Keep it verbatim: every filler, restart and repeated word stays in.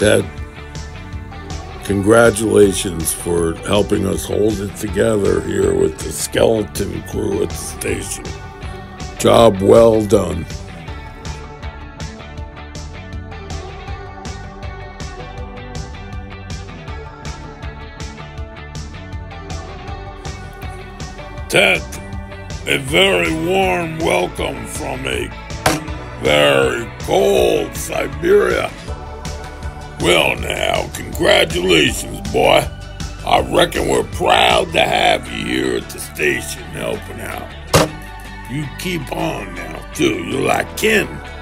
Ted, congratulations for helping us hold it together here with the skeleton crew at the station. Job well done. Ted, a very warm welcome from a very cold Siberia. Well now, congratulations, boy. I reckon we're proud to have you here at the station helping out. You keep on now, too. You're like kin.